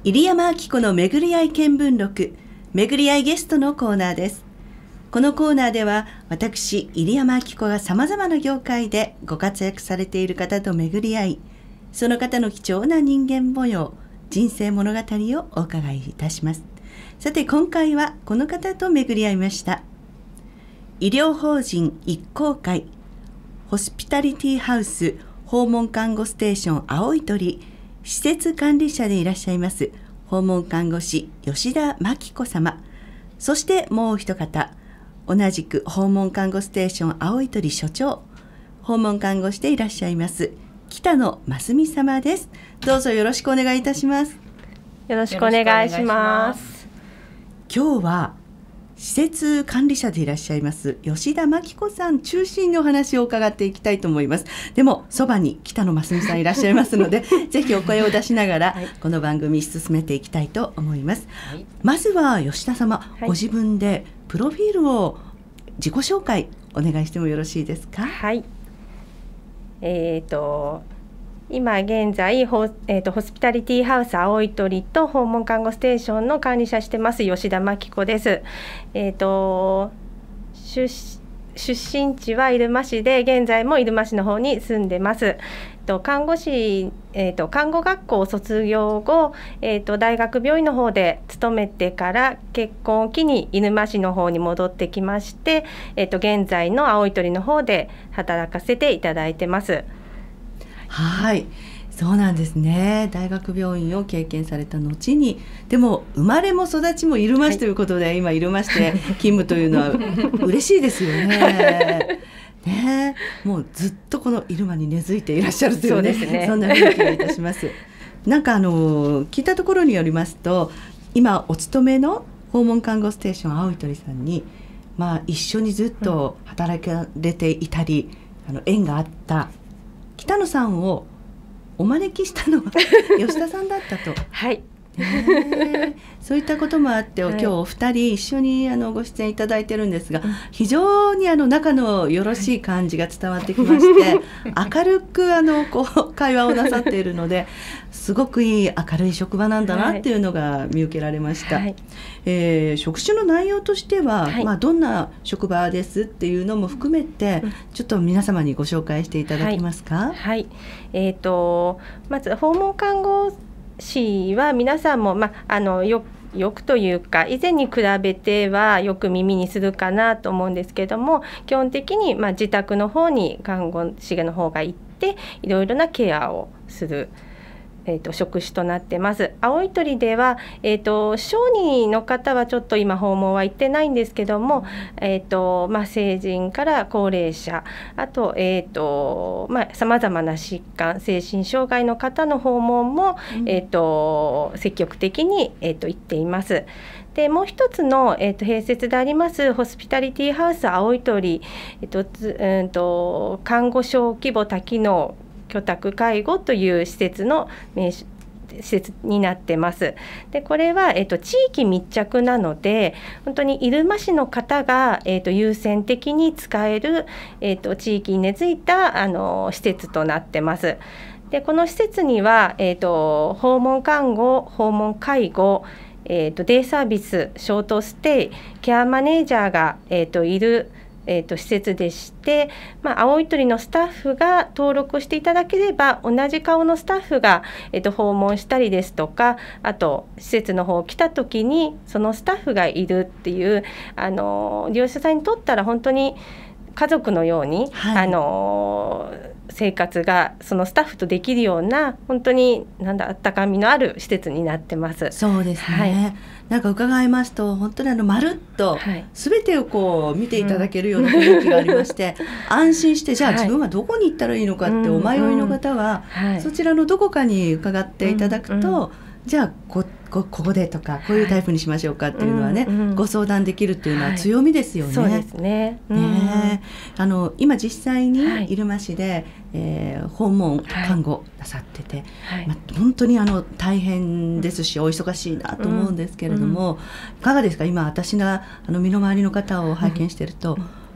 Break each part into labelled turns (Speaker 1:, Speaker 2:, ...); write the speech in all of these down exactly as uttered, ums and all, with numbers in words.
Speaker 1: 入山明子の巡り合い見聞録、巡り合いゲストのコーナーです。このコーナーでは私入山明子がさまざまな業界でご活躍されている方と巡り合い、その方の貴重な人間模様、人生物語をお伺いいたします。さて今回はこの方と巡り合いました。医療法人一光会ホスピタリティハウス訪問看護ステーション青い鳥施設管理者でいらっしゃいます訪問看護師吉田真紀子様、そしてもう一方、同じく訪問看護ステーション青い鳥所長、訪問看護師でいらっしゃいます北野真澄様です。どうぞよろしくお願いいたします。
Speaker 2: よろしくお願いします。
Speaker 1: 今日は施設管理者でいらっしゃいます吉田真紀子さん中心にお話を伺っていきたいと思います。でもそばに北野真澄さんいらっしゃいますのでぜひお声を出しながら、はい、この番組進めていきたいと思います、はい、まずは吉田様、はい、ご自分でプロフィールを自己紹介お願いしてもよろしいですか。
Speaker 2: はい、えーと今現在ホ、えー、とホスピタリティハウス青い鳥と訪問看護ステーションの管理者してます吉田真紀子です。えー、と 出, 出身地は入間市で現在も入間市の方に住んでます。えー、と看護師、えー、と看護学校を卒業後、えー、と大学病院の方で勤めてから結婚を機に入間市の方に戻ってきまして、えー、と現在の青い鳥の方で働かせていただいてます。
Speaker 1: はい、そうなんですね。大学病院を経験された後に、でも生まれも育ちも入間市ということで、はい、今入間市で勤務というのは嬉しいですよね。ね、もうずっとこの入間に根付いていらっしゃるというね、そうですね、そんな雰囲気がいたします。なんかあの聞いたところによりますと、今お勤めの訪問看護ステーション青い鳥さんに、まあ、一緒にずっと働かれていたり、うん、あの縁があった北野さんをお招きしたのは吉田さんだったと。
Speaker 2: はい、
Speaker 1: ね、そういったこともあって、はい、今日お二人一緒にあのご出演いただいてるんですが、うん、非常にあの仲のよろしい感じが伝わってきまして、はい、明るくあのこう会話をなさっているのですごくいい明るい職場なんだなっていうのが見受けられました、はい、えー、職種の内容としては、はい、まあ、どんな職場ですっていうのも含めて、うん、ちょっと皆様にご紹介していただけますか。
Speaker 2: はい、はい、えーと、まず訪問看護師は皆さんも、まあ、あのよよくというか以前に比べてはよく耳にするかなと思うんですけども、基本的に、まあ、自宅の方に看護師の方が行っていろいろなケアをする、えー、と職種となってます。青い鳥では、えー、と小児の方はちょっと今訪問は行ってないんですけども、えーとまあ、成人から高齢者、あと、えーとまあ、様々な疾患、精神障害の方の訪問も、うん、えー、と積極的に、えー、と行っています。でもう一つの、えー、と併設でありますホスピタリティハウス青い鳥、えーとつうんと看護小規模多機能居宅介護という施設の名施設になってます。でこれは、えーと、地域密着なので本当に入間市の方が、えーと、優先的に使える、えーと、地域に根付いたあの施設となってます。でこの施設には、えーと、訪問看護、訪問介護、えーと、デイサービス、ショートステイ、ケアマネージャーが、えーと、いるえー、と施設でして、まあ、青い鳥のスタッフが登録していただければ同じ顔のスタッフが、えー、と訪問したりですとか、あと施設の方来た時にそのスタッフがいるっていう、あの利用者さんにとったら本当に家族のように、はい、あの生活がそのスタッフとできるような本当になんだ温かみのある施設になってます。
Speaker 1: そうですね、はい、なんか伺いますと本当にあのまるっと全てをこう見ていただけるような雰囲気がありまして、うん、安心してじゃあ自分はどこに行ったらいいのかってお迷いの方は、うんうん、そちらのどこかに伺っていただくと、うんうん、じゃあ こ, こ, ここでとかこういうタイプにしましょうかっていうのはね、はい、うんうん、ご相談できるっていうのは強みですよね。
Speaker 2: はい、そうですね、うん、
Speaker 1: ね、あの今実際に入間市で、はい、えー、訪問看護なさってて、はい、まあ、本当にあの大変ですし、うん、お忙しいなと思うんですけれども、うんうん、いかがですか。今私があの身の回りの方を拝見していると、うん、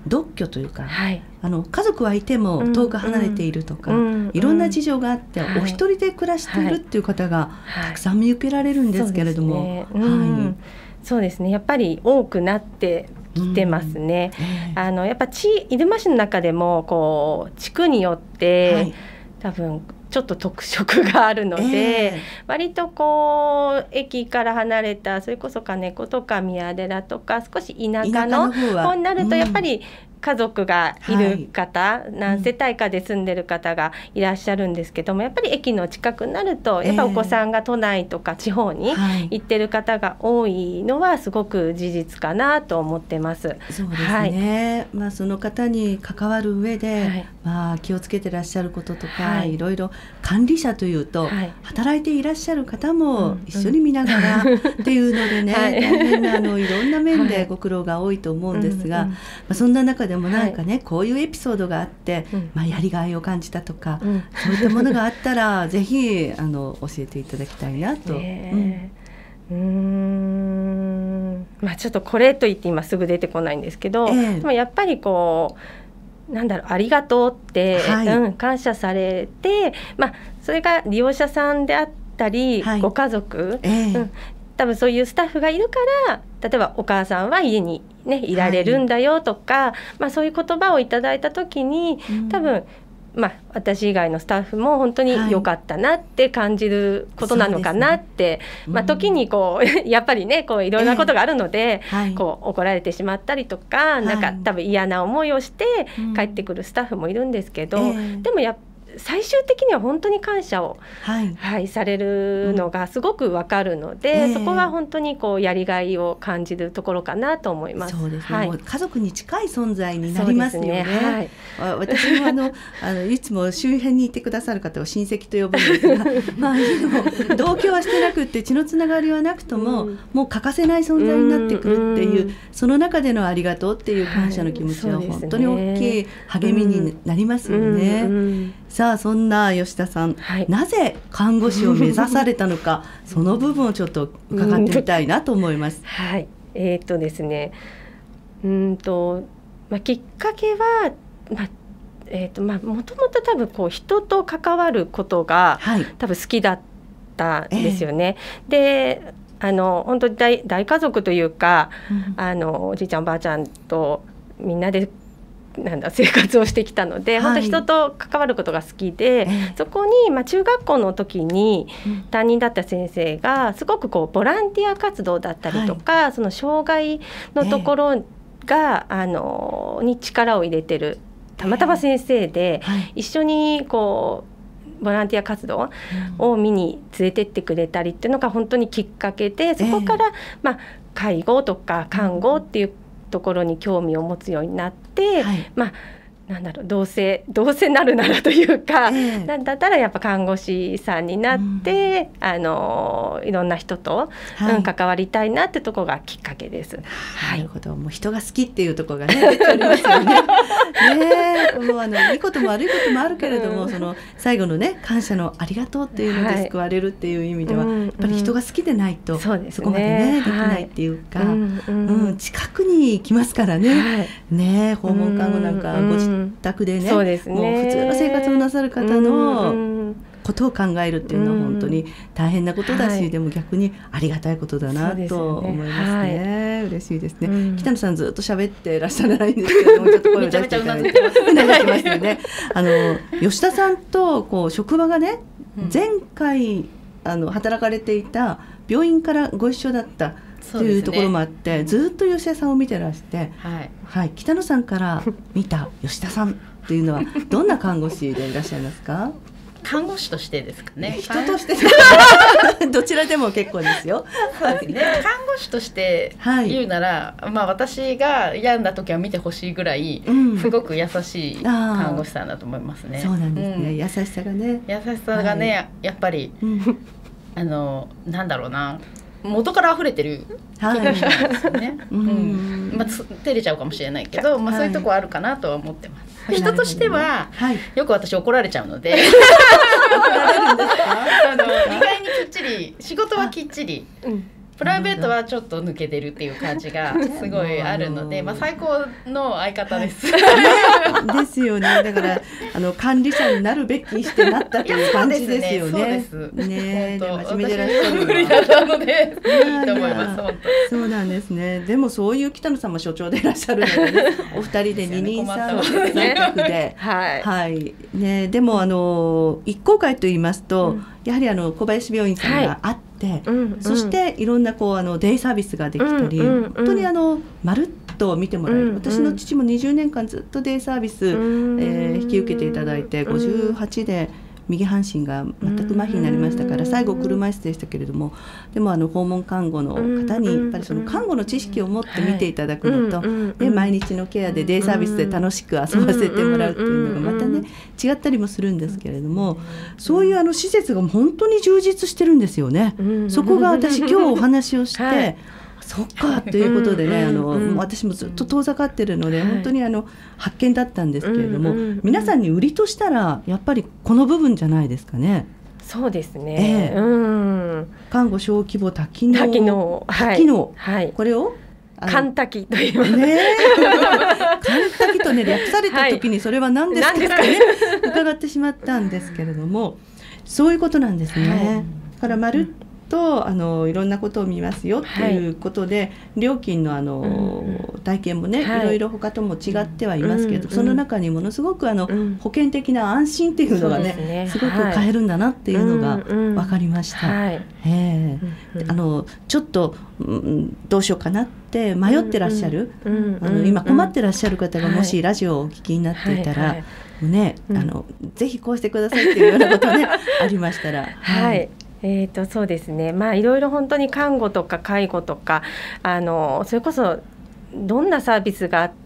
Speaker 1: 独居というか、
Speaker 2: はい、
Speaker 1: あの家族はいても遠く離れているとか、うん、いろんな事情があって、うん、お一人で暮らしているっていう方がたくさん見受けられるんですけれども、
Speaker 2: そうですね、やっぱり多くなってきてますね。うんえー、あのやっぱ地入間市の中でもこう地区によって、はい、多分ちょっと特色があるので、えー、割とこう駅から離れたそれこそ金子とか宮寺とか少し田舎の方になるとやっぱり、うん家族がいる方、はい、何世帯かで住んでる方がいらっしゃるんですけども、やっぱり駅の近くになるとやっぱお子さんが都内とか地方に行ってる方が多いのはすごく事実かなと思ってます。
Speaker 1: そうですね、はい、まあ、その方に関わる上で、はい、まあ、気をつけてらっしゃることとか、はい、いろいろ管理者というと、はい、働いていらっしゃる方も一緒に見ながらっていうのでね、はい、大変なあのいろんな面でご苦労が多いと思うんですが、はい、まあ、そんな中ででもなんかね、はい、こういうエピソードがあって、うん、まあ、やりがいを感じたとか、うん、そういったものがあったらぜひあの教えていただきたいなと、ね、
Speaker 2: うん、うーん、まあ、ちょっとこれと言って今すぐ出てこないんですけど、えー、でもやっぱりこうなんだろう、ありがとうって、はい、うん、感謝されて、まあ、それが利用者さんであったり、はい、ご家族、えーうん、多分そういうスタッフがいるから例えばお母さんは家に、ね、いられるんだよとか、はい、まあ、そういう言葉をいただいた時に、うん、多分、まあ、私以外のスタッフも本当に良かったなって感じることなのかなって、はい、ね、まあ、時にこうやっぱりねこういろんなことがあるので、えーはい、こう怒られてしまったりとか、はい、なんか多分嫌な思いをして帰ってくるスタッフもいるんですけど、うん、えー、でもやっぱ最終的には本当に感謝を、はいはい、されるのがすごくわかるので、うん、そこは本当にこうやりがいを感じるところかなと思います。
Speaker 1: そうですね、はい、もう家族に近い存在になりますよね。はい、私もあのあのいつも周辺にいてくださる方を親戚と呼ぶんですが、まあ、でも同居はしてなくって血のつながりはなくとも、うん、もう欠かせない存在になってくるっていう、うん、その中でのありがとうっていう感謝の気持ちは本当に大きい励みになりますよね。うんうんうん、さあそんな吉田さん、はい、なぜ看護師を目指されたのかその部分をちょっと伺ってみたいなと思います。
Speaker 2: はい、えー、っとですねうんと、まあ、きっかけは、まあえーっとまあ、もともと多分こう人と関わることが、はい、多分好きだったんですよね。えー、であの本当に 大, 大家族というか、うん、あのおじいちゃんおばあちゃんとみんなでなんだ生活をしてきたので、はい、本当人と関わることが好きで、えー、そこに、まあ、中学校の時に担任だった先生がすごくこうボランティア活動だったりとか、はい、その障害のところが、えー、あのに力を入れてるたまたま先生で、えーはい、一緒にこうボランティア活動を見に連れてってくれたりっていうのが本当にきっかけで、そこから、えーまあ、介護とか看護っていうところに興味を持つようになって、はい、まあなんだろうどうせどうせなるならというか、えー、なんだったらやっぱ看護師さんになって、うん、あのいろんな人と、はい、うん、関わりたいなってところがきっかけです。
Speaker 1: はい、なるほど、もう人が好きっていうところがね出ておりますよね。ね、もうあのいいことも悪いこともあるけれども、うん、その最後のね感謝のありがとうっていうので救われるっていう意味では、はい、やっぱり人が好きでないと、うん、そ, ね、そこまでねできないっていうか、はい、うんうん、近くに来ますからね、はい、ね、訪問看護なんかご自宅でね、そうですね、もう普通の生活をなさる方のことを考えるっていうのは本当に大変なことだし、はい、でも逆にありがたいことだなと思いますね。はい、嬉しいですね。うん、北野さんずっと喋ってらっしゃらないんですけども、ちょっと声を出していただいてうなずいてますよね。あの吉田さんとこう職場がね、前回あの働かれていた病院からご一緒だったというところもあって、ね、ずっと吉田さんを見てらして、はいはい、北野さんから見た吉田さんっていうのはどんな看護師でいらっしゃいますか？
Speaker 3: 看護師としてですかね。
Speaker 1: 人としてどちらでも結構ですよ。
Speaker 3: そうですね。看護師として言うなら、はい、まあ、私が病んだ時は見てほしいぐらい、うん、すごく優しい看護師さんだと思いますね。
Speaker 1: そうなんですね、うん、優しさがね
Speaker 3: 優しさがね、はい、やっぱり、うん、あのなんだろうな、元から溢れてる気がしますよね。はい、うん、まあ、照れちゃうかもしれないけど、まあ、そういうとこあるかなとは思ってます。はい、人としては、はい、よく私怒られちゃうので怒られるんですか？あの意外にきっちり仕事はきっちりプライベートはちょっと抜けてるっていう感じがすごいあるので、まあ、最高の相方です。
Speaker 1: はいね、ですよね。だからあの管理者になるべきしてなったという感じですよね。
Speaker 3: そうですね。
Speaker 1: ね、で真面目でらっしゃる。
Speaker 3: 無理だったのでいいと思います。本
Speaker 1: 当。そうなんですね。でもそういう北野さんも所長でいらっしゃるので、ね、お二人で二人三脚で、
Speaker 2: はい、
Speaker 1: はい、ね、でもあの一行会と言いますと、うん、やはりあの小林病院さんがあって。はい、うんうん、そしていろんなこうあのデイサービスができたり、うんうんうん、本当にあのまるっと見てもらえる、うんうん、私の父もにじゅうねんかんずっとデイサービス、うんえー、引き受けていただいてごじゅうはちで右半身が全く麻痺になりましたから最後車椅子でしたけれども、でもあの訪問看護の方にやっぱりその看護の知識を持って見ていただくのと、はい、で毎日のケアでデイサービスで楽しく遊ばせてもらうっていうのがまたね違ったりもするんですけれども、そういうあの施設が本当に充実してるんですよね。そこが私今日お話をして、はいそっかということでね、あの私もずっと遠ざかってるので、はい、本当にあの発見だったんですけれども、うんうんうん、皆さんに売りとしたらやっぱりこの部分じゃないですかね。
Speaker 2: そうですね、
Speaker 1: えーうん、看護小規模多機能
Speaker 2: 多機能、
Speaker 1: 多機能、
Speaker 2: はい、
Speaker 1: これを
Speaker 2: カンタキと言います
Speaker 1: ね。カンタキとね略された時にそれは何ですかね、はい、伺ってしまったんですけれども、そういうことなんですね。はい、だからまるっとあのいろんなことを見ますよっていうことで、はい、料金のあの、うん、体験もね、はい、いろいろ他とも違ってはいますけど、うん、その中にものすごくあの、うん、保険的な安心っていうのがね、ねすごく買えるんだなっていうのが分かりました。はい、えー、あのちょっと、うん、どうしようかなって迷ってらっしゃる、うん、あの今困ってらっしゃる方がもしラジオをお聞きになっていたら、はいはいね、あのうん、ぜひこうしてくださいっていうようなことねありましたら、
Speaker 2: はい、えーとそうですね、まあいろいろ本当に看護とか介護とかあのそれこそどんなサービスがあって、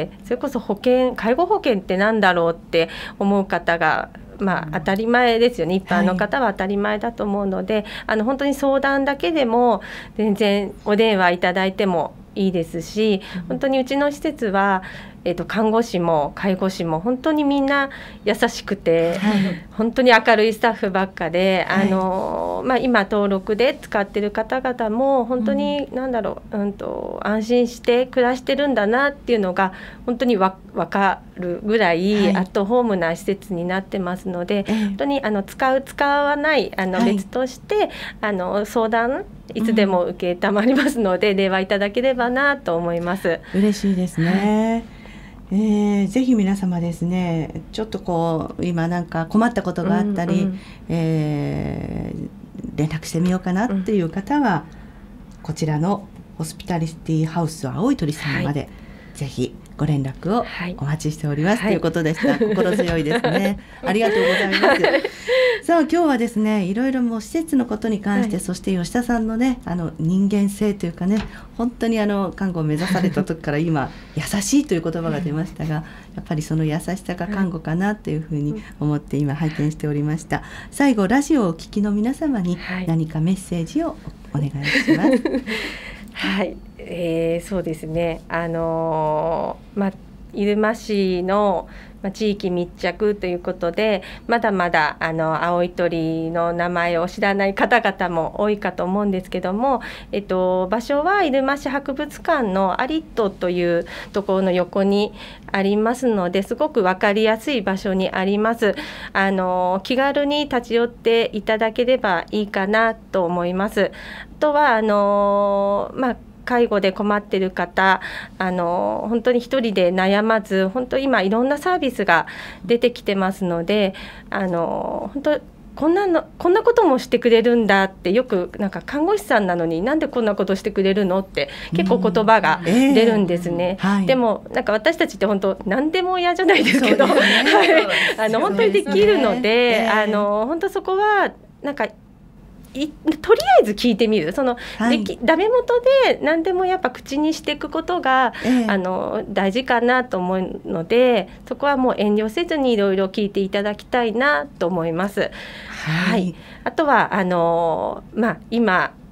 Speaker 2: それこそ保険介護保険ってなんだろうって思う方がまあ、当たり前ですよね。一般の方は当たり前だと思うので、はい、あの本当に相談だけでも全然お電話いただいてもいいですし、本当にうちの施設は、えーと、看護師も介護士も本当にみんな優しくて、はい、本当に明るいスタッフばっかで、はい、あのまあ、今登録で使ってる方々も本当に、うん、なんだろう、うんと、安心して暮らしてるんだなっていうのが本当にわ分かるぐらい、はい、アットホームな施設になってますので、はい、本当にあの使う使わないあの別として、はい、あの相談いつでも受けたまりますので、うん、電話いただければなと思います。
Speaker 1: 嬉しいですね。はい、えー、ぜひ皆様ですね、ちょっとこう今なんか困ったことがあったり、うんうん、えー、連絡してみようかなっていう方は、うん、こちらのホスピタリティハウス青い鳥さんまで、はい、ぜひご連絡をお待ちしております、はい、ということでした。心強いですね。ありがとうございます。さあ今日はですね、いろいろもう施設のことに関して、はい、そして吉田さんのね、あの人間性というかね、本当にあの看護を目指された時から今優しいという言葉が出ましたが、やっぱりその優しさが看護かなというふうに思って今拝見しておりました。最後ラジオをお聞きの皆様に何かメッセージをお願いします。
Speaker 2: はい、えー、そうですね、あのーまあ、入間市の地域密着ということで、まだまだあの青い鳥の名前を知らない方々も多いかと思うんですけども、えっと、場所は入間市博物館のアリットというところの横にありますので、すごく分かりやすい場所にあります。あの気軽に立ち寄っていただければいいかなと思います。あとはあの、まあ介護で困っている方、あの本当に一人で悩まず、本当今いろんなサービスが出てきてますので、あの本当こんなのこんなこともしてくれるんだって、よくなんか看護師さんなのになんでこんなことしてくれるのって結構言葉が出るんですね。うんえーはい、でもなんか私たちって本当何でも嫌じゃないですけど、本当にできるので、えー、あの本当そこはなんかいとりあえず聞いてみる、その、はい、できダメ元で何でもやっぱ口にしていくことが、えー、あの大事かなと思うので、そこはもう遠慮せずにいろいろ聞いていただきたいなと思います。はい、はい、あとはあの、まあ、今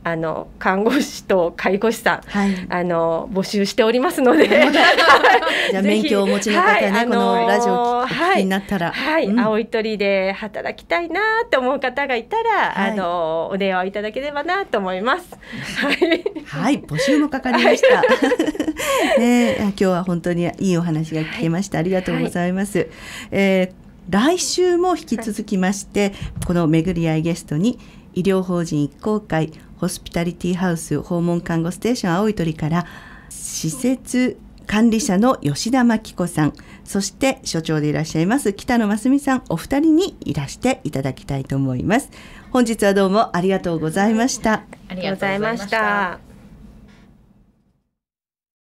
Speaker 2: あの看護師と介護士さん、
Speaker 1: はい、
Speaker 2: あの募集しておりますので
Speaker 1: じゃあ免許をお持ちの方ね、はい、このラジオお聞きになったら、
Speaker 2: はい、はい、うん、青い鳥で働きたいなと思う方がいたら、はい、あのお電話いただければなと思います。はい、
Speaker 1: はい、募集もかかりました、はいね、今日は本当にいいお話が聞けました、はい、ありがとうございます、はい、えー、来週も引き続きまして、はい、この巡り合いゲストに医療法人一光会ホスピタリティハウス訪問看護ステーション青い鳥から施設管理者の吉田真紀子さん、そして所長でいらっしゃいます北野真澄さん、お二人にいらしていただきたいと思います。本日はどうもありがとうございました。
Speaker 3: ありがとうございました。